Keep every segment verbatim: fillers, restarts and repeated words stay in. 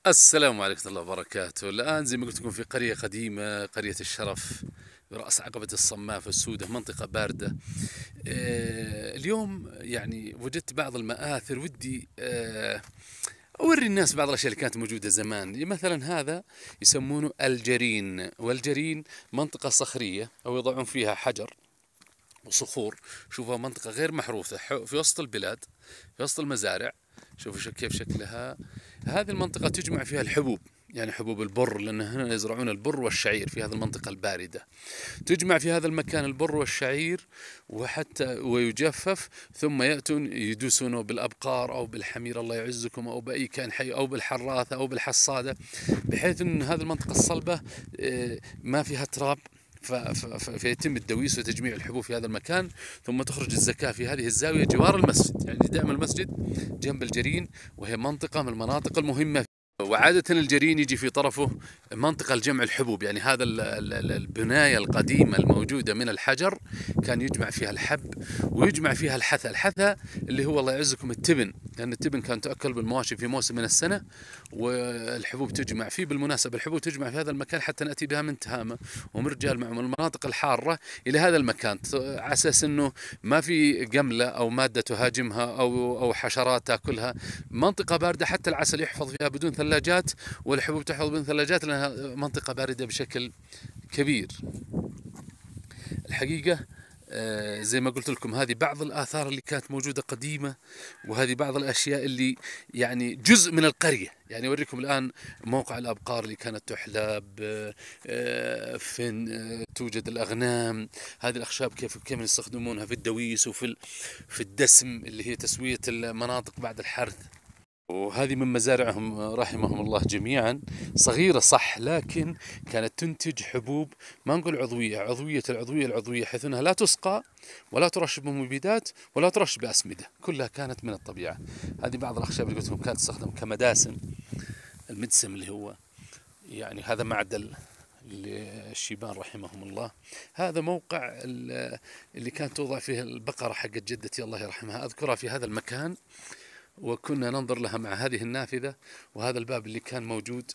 السلام عليكم ورحمة الله وبركاته. الآن زي ما قلت لكم في قرية قديمة، قرية الشرف برأس عقبة الصماء في السودة، منطقة باردة. آه، اليوم يعني وجدت بعض المآثر، ودي آه، أوري الناس بعض الأشياء اللي كانت موجودة زمان. مثلا هذا يسمونه الجرين، والجرين منطقة صخرية أو يضعون فيها حجر وصخور. شوفها منطقة غير محروثة في وسط البلاد، في وسط المزارع. شوفوا كيف شكلها. هذه المنطقة تجمع فيها الحبوب، يعني حبوب البر، لأن هنا يزرعون البر والشعير في هذه المنطقة الباردة. تجمع في هذا المكان البر والشعير وحتى ويجفف، ثم يأتون يدوسونه بالأبقار أو بالحمير الله يعزكم، أو بأي كائن حي، أو بالحراثة أو بالحصادة، بحيث أن هذه المنطقة الصلبة آه، ما فيها تراب. فيتم الدويس وتجميع الحبوب في هذا المكان، ثم تخرج الزكاة في هذه الزاوية جوار المسجد، يعني دائما المسجد جنب الجرين، وهي منطقة من المناطق المهمة. وعادة الجرين يجي في طرفه منطقة لجمع الحبوب، يعني هذا البناية القديمة الموجودة من الحجر كان يجمع فيها الحب ويجمع فيها الحثى. الحثى اللي هو الله يعزكم التبن، لأن التبن كان تؤكل بالمواشي في موسم من السنة، والحبوب تجمع فيه. بالمناسبة الحبوب تجمع في هذا المكان حتى نأتي بها من تهامة ومن رجال معهم المناطق الحارة إلى هذا المكان، على أساس أنه ما في قملة أو مادة تهاجمها أو أو حشرات تأكلها. منطقة باردة، حتى العسل يحفظ فيها بدون ثلاجات، والحبوب تحفظ بدون ثلاجات، لأنها منطقة باردة بشكل كبير. الحقيقة آه زي ما قلت لكم، هذه بعض الآثار اللي كانت موجودة قديمة، وهذه بعض الأشياء اللي يعني جزء من القرية. يعني أوريكم الآن موقع الأبقار اللي كانت تحلب، آه فين آه توجد الأغنام. هذه الأخشاب كيف كيف يستخدمونها في الدويس وفي في الدسم، اللي هي تسوية المناطق بعد الحرث. وهذه من مزارعهم رحمهم الله جميعا، صغيرة صح، لكن كانت تنتج حبوب، ما نقول عضوية، عضوية العضوية العضوية، حيث أنها لا تسقى ولا ترش بمبيدات ولا ترش بأسمدة، كلها كانت من الطبيعة. هذه بعض الأخشاب اللي قلت لكم كانت تستخدم كمداسم. المدسم اللي هو يعني هذا معدل للشيبان رحمهم الله. هذا موقع اللي كانت توضع فيه البقرة حقت جدتي الله يرحمها، أذكرها في هذا المكان، وكنا ننظر لها مع هذه النافذة. وهذا الباب اللي كان موجود،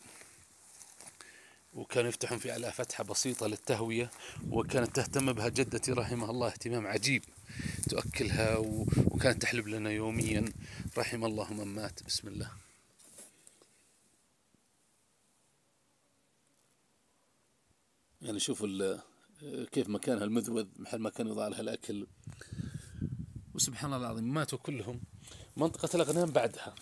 وكانوا يفتحون فيه على فتحة بسيطة للتهوية، وكانت تهتم بها جدتي رحمها الله اهتمام عجيب، تؤكلها وكانت تحلب لنا يوميا، رحم الله من مات. بسم الله. يعني شوفوا كيف مكانها المذوذ، محل ما كان يوضع لها الأكل، وسبحان الله العظيم ماتوا كلهم. منطقة الأغنام بعدها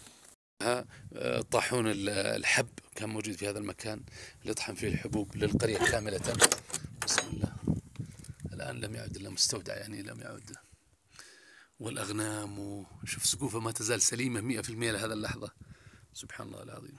طاحون الحب كان موجود في هذا المكان، اللي يطحن فيه الحبوب للقرية كاملة. بسم الله. الآن لم يعد إلا مستودع، يعني لم يعد. والأغنام، وشوف سقوفها ما تزال سليمة مئة في المئة لهذا اللحظة، سبحان الله العظيم.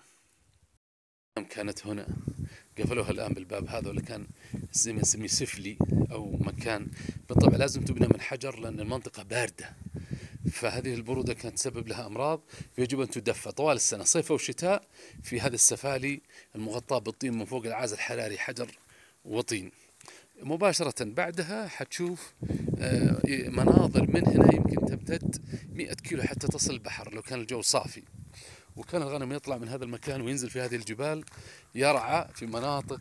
كانت هنا، قفلوها الآن بالباب هذا، ولا كان زي ما نسميه سفلي أو مكان. بالطبع لازم تبنى من حجر لأن المنطقة باردة، فهذه البرودة كانت تسبب لها أمراض، فيجب أن تدفى طوال السنة صيف وشتاء في هذه السفالي المغطاة بالطين من فوق، العازل الحراري حجر وطين. مباشرة بعدها حتشوف مناظر من هنا يمكن تمتد مئة كيلو حتى تصل البحر لو كان الجو صافي. وكان الغنم يطلع من هذا المكان وينزل في هذه الجبال، يرعى في مناطق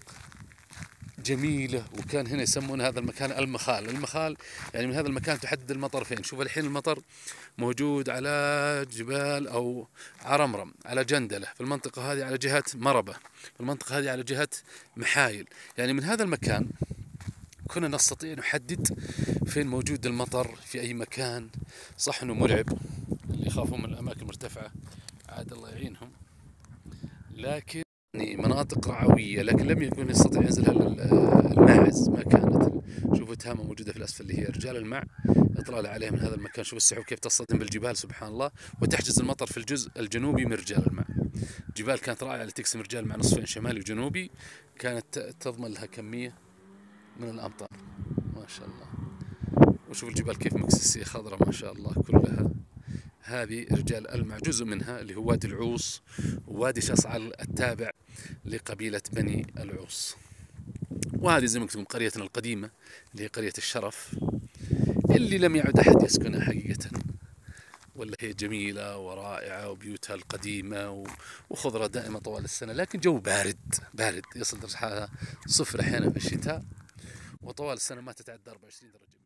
جميلة. وكان هنا يسمون هذا المكان المخال. المخال يعني من هذا المكان تحدد المطر فين. شوف الحين المطر موجود على جبال أو عرمرم، على جندلة في المنطقة هذه، على جهة مربة في المنطقة هذه، على جهة محايل. يعني من هذا المكان كنا نستطيع نحدد فين موجود المطر في أي مكان. صح أنه مرعب، اللي يخافون من الأماكن المرتفعة عاد الله يعينهم، لكن يعني مناطق رعوية، لكن لم يكن يستطيع ينزلها الماعز. ما كانت. شوفوا تهامة موجودة في الأسفل اللي هي رجال الماء، اطلال عليها من هذا المكان. شوف السحب كيف تصطدم بالجبال، سبحان الله، وتحجز المطر في الجزء الجنوبي من رجال الماء. جبال كانت رائعة لتقسم رجال الماء نصفين، شمالي وجنوبي، كانت تضمن لها كمية من الأمطار ما شاء الله. وشوف الجبال كيف مكسسية خضراء ما شاء الله كلها. هذه رجال الماء، جزء منها اللي هو وادي العوص، ووادي شصعل التابع لقبيلة بني العوص. وهذه زي ما قلت لكم قريتنا القديمة اللي هي قرية الشرف، اللي لم يعد أحد يسكنها حقيقة. ولا هي جميلة ورائعة وبيوتها القديمة وخضرة دائمة طوال السنة، لكن جو بارد بارد يصل درجة حرارة صفر أحيانا في الشتاء، وطوال السنة ما تتعدى أربعة وعشرين درجة.